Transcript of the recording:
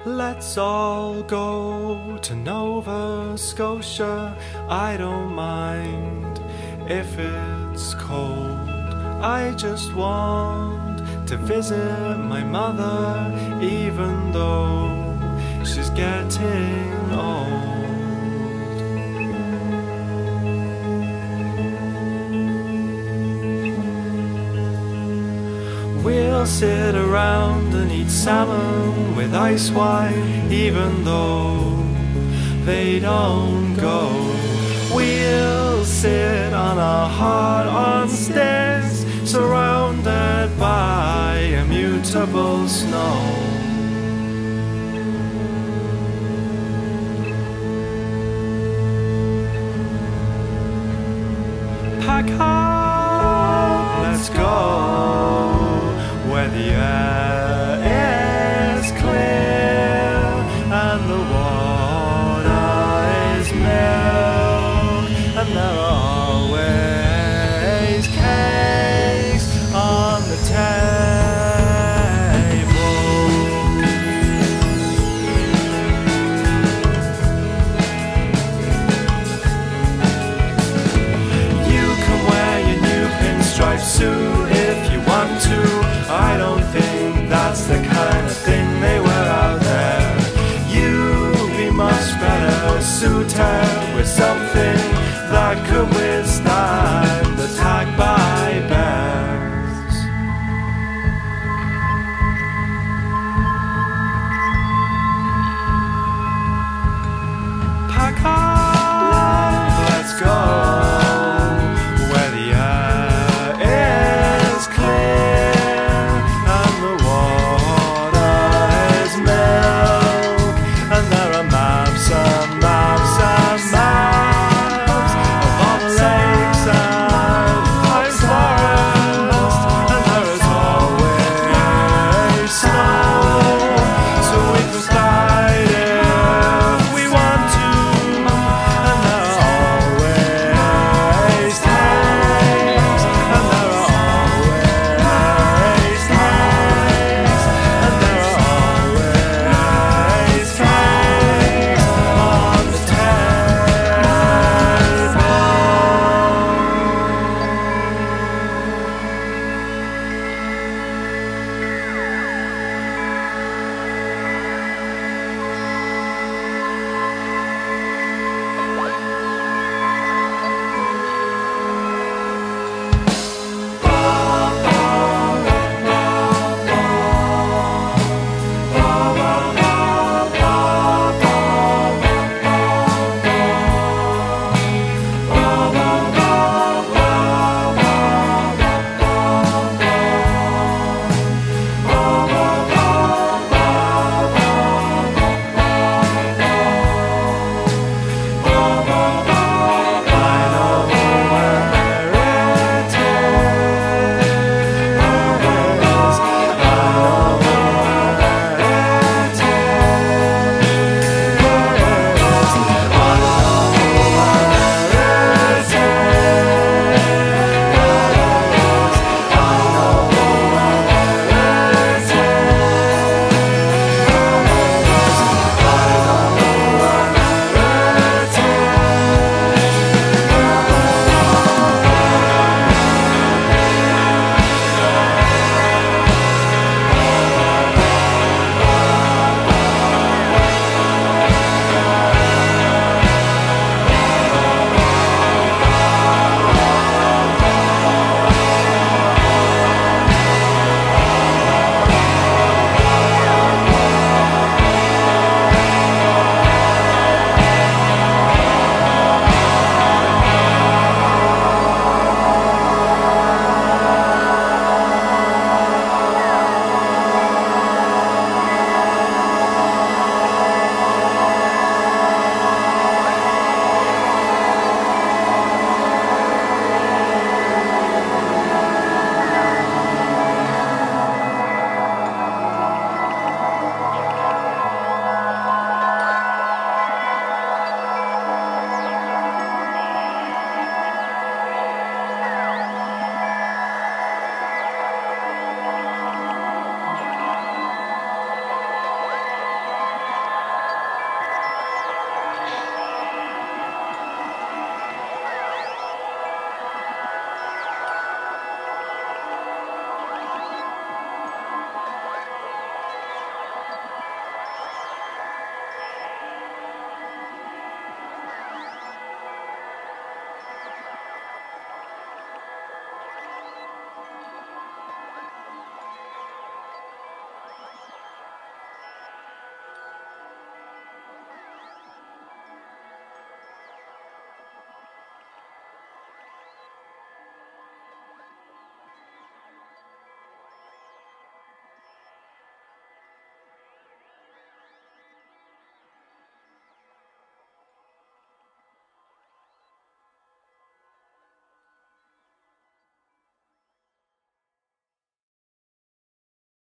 Let's all go to Nova Scotia. I don't mind if it's cold. I just want to visit my mother, even though she's getting old. We'll sit around and eat salmon with ice wine, even though they don't go. We'll sit on a hut on stilts, surrounded by immutable snow. Pack up, let's go, where the air is clear and the water is milk, and there are always cakes on the table. You can wear your new pinstripe suit